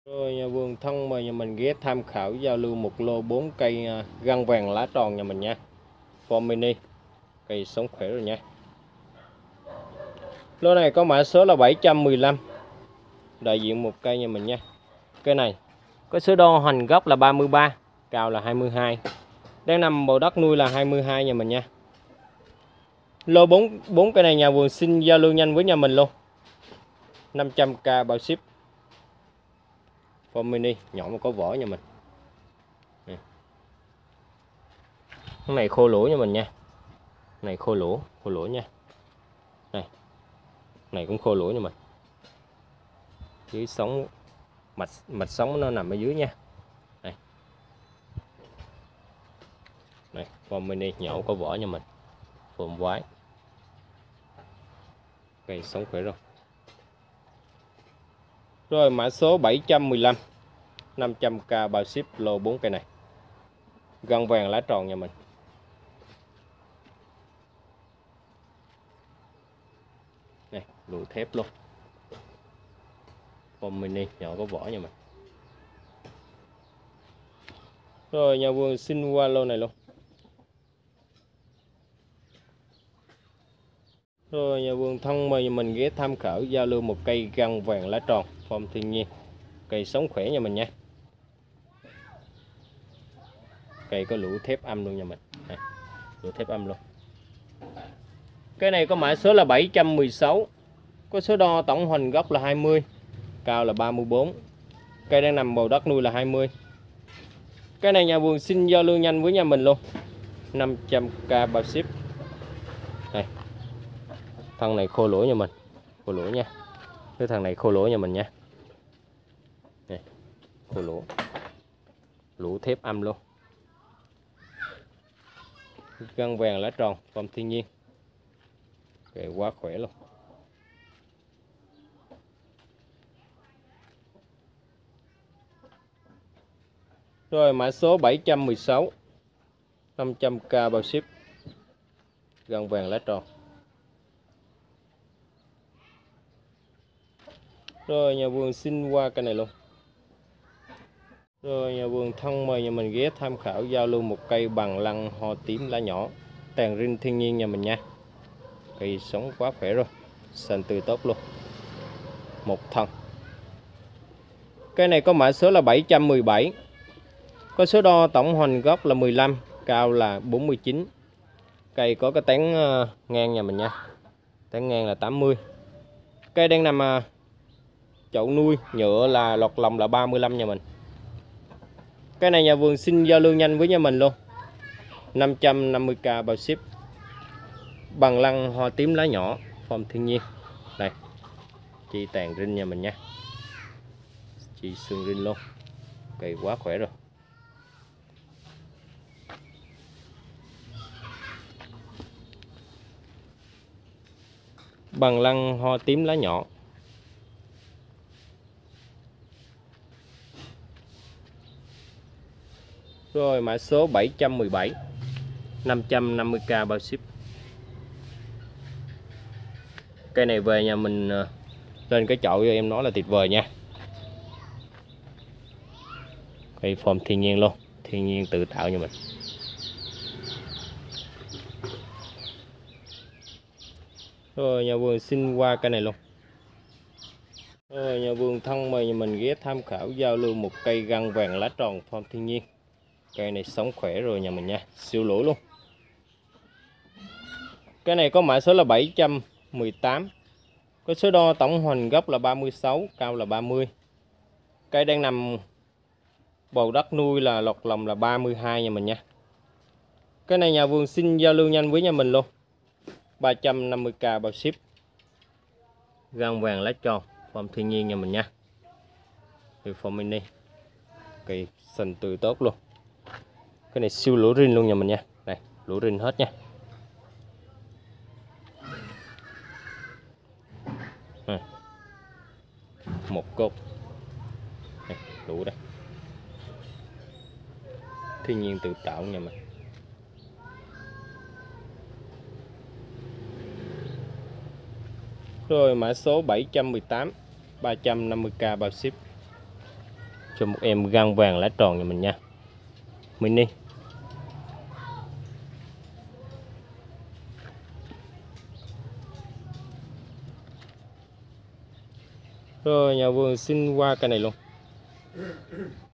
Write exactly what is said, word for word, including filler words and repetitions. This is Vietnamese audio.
Rồi nhà vườn thân mời nhà mình ghé tham khảo giao lưu một lô bốn cây à, găng vàng lá tròn nhà mình nha. Form mini, cây sống khỏe rồi nha. Lô này có mã số là bảy trăm mười lăm, đại diện một cây nhà mình nha. Cây này có số đo hoành gốc là ba mươi ba, cao là hai mươi hai, đang nằm bầu đất nuôi là hai mươi hai nhà mình nha. Lô bốn bốn cây này nhà vườn xin giao lưu nhanh với nhà mình luôn, năm trăm k bao ship. Form mini nhỏ mà có vỏ nhà mình. Cái này khô lũa nha mình nha. Này khô lũa, khô lũa nha. Này. Này cũng khô lũa nha mình. Dưới sống mạch mạch sống nó nằm ở dưới nha. Này. Này, form mini nhỏ có vỏ nha mình. Phồm quái. Cây sống khỏe rồi. Rồi mã số bảy trăm mười lăm, năm trăm k bao ship, lô bốn cây này. Găng vàng lá tròn nhà mình. Này, lụa thép luôn. Form mini nhỏ có vỏ nha mình. Rồi nhà vườn xin qua lô này luôn. Rồi nhà vườn thân mời nhà mình ghé tham khảo giao lưu một cây găng vàng lá tròn form thiên nhiên, cây sống khỏe nhà mình nha. Cây có lũa thép âm luôn nhà mình. Đây, lũa thép âm luôn. Cái này có mã số là bảy trăm mười sáu, có số đo tổng hoành gốc là hai mươi, cao là ba mươi bốn, cây đang nằm bầu đất nuôi là hai mươi. Cái này nhà vườn xin giao lưu nhanh với nhà mình luôn, năm trăm k bao ship. Đây, thân này khô lũa nhà mình, khô lũa nha. Cái thằng này khô lũa nhà mình nha. Đây, khô lũa, lũa thép âm luôn. Găng vàng lá tròn form thiên nhiên, cây quá khỏe luôn. Rồi mã số bảy trăm mười sáu, năm trăm k bao ship, găng vàng lá tròn. Rồi nhà vườn xin qua cây này luôn. Rồi nhà vườn thân mời nhà mình ghé tham khảo giao lưu một cây bằng lăng ho tím lá nhỏ, tàn rinh thiên nhiên nhà mình nha. Cây sống quá khỏe rồi, xanh tươi tốt luôn, một thân. Cây này có mã số là bảy trăm mười bảy, có số đo tổng hoành gốc là mười lăm, cao là bốn mươi chín. Cây có cái tán ngang nhà mình nha, tán ngang là tám mươi. Cây đang nằm chậu nuôi nhựa là lọt lòng là ba mươi lăm nhà mình. Cái này nhà vườn xin giao lưu nhanh với nhà mình luôn, năm trăm năm mươi k bao ship, bằng lăng hoa tím lá nhỏ form thiên nhiên. Đây, chi tàn rinh nhà mình nha, chi xương rinh luôn, cây quá khỏe rồi. Bằng lăng hoa tím lá nhỏ. Rồi mã số bảy trăm mười bảy, năm trăm năm mươi k bao ship. Cây này về nhà mình lên cái chậu cho em nói là tuyệt vời nha. Cây form thiên nhiên luôn, thiên nhiên tự tạo nhà mình. Rồi nhà vườn xin qua cây này luôn. Rồi nhà vườn thân mời nhà mình ghé tham khảo giao lưu một cây găng vàng lá tròn form thiên nhiên. Cây này sống khỏe rồi nhà mình nha, siêu lũa luôn. Cái này có mã số là bảy trăm mười tám, có số đo tổng hoành gốc là ba mươi sáu, cao là ba mươi. Cây đang nằm bầu đất nuôi là lọt lòng là ba mươi hai nhà mình nha. Cái này nhà vườn xin giao lưu nhanh với nhà mình luôn, ba trăm năm mươi k bao ship, găng vàng lá tròn form thiên nhiên nhà mình nha. Từ form mini, cây xanh tươi tốt luôn. Cái này siêu lũa rin luôn nhà mình nha. Đây, lũa rin hết nha. À, một cột. Đây, lũa đây. Thiên nhiên tự tạo nhà mình. Rồi mã số bảy trăm mười tám, ba trăm năm mươi k bao ship, cho một em gang vàng lá tròn nhà mình nha, mini. Rồi nhà vườn xin qua cây này luôn.